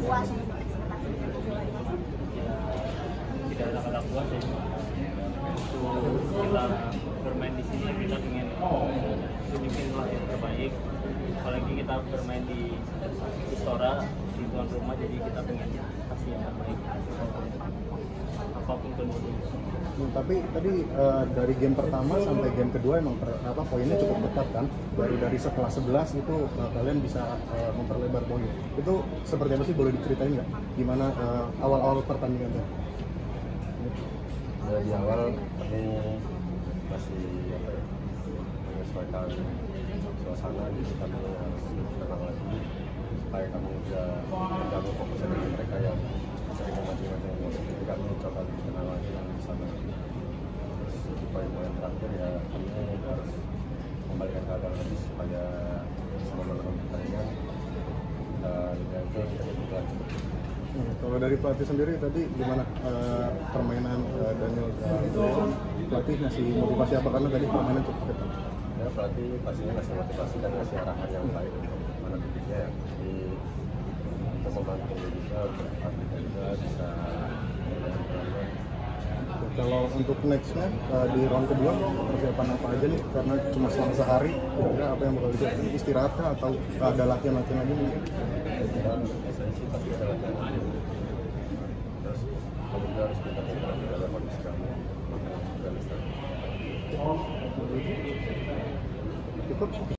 puas untuk ekspektasi kita juga ini? Tidak ada kata puas ya. Untuk kita bermain di sini kita ingin tunjukin lah yang terbaik. Apalagi kita bermain di Istora di tuan rumah, jadi kita pengen kasih yang terbaik apapun bentuknya. Tapi tadi dari game pertama sampai game kedua emang poinnya cukup ketat kan, dari setelah 11 itu kalian bisa memperlebar poin. Itu seperti apa sih, boleh diceritain nggak gimana awal-awal pertandingan tuh? Ya, di awal kami masih menyesuaikan suasana, jadi kami harus tenang lagi supaya kami tidak mengganggu fokus dari mereka yang sering memancing-mancing emosi. Jadi kami coba lebih tenang lagi dan di sana. Terus di poin-poin terakhir ya kami harus kembalikan keadaan lagi supaya bisa memenangkan pertandingan dan ya itu kita berlanjut. Kalau dari pelatih sendiri tadi gimana permainan Daniel? Pelatih ngasih motivasi apa, karena tadi permainan cukup ketat? Ya, pelatih pastinya ngasih motivasi dan ngasih arahan yang baik untuk mana titiknya ya. Jadi untuk membantu juga, untuk juga bisa. Kalau untuk nextnya di round kedua persiapan apa aja nih, karena cuma selang sehari, kira-kira apa yang bakal dilakukan? Istirahat kah atau ada latihan-latihan lagi mungkin? Dan biasanya sih pasti ada latihan lagi. Terus kamu juga harus pintar-pintar menjaga kondisi kamu dan istirahat. Cukup.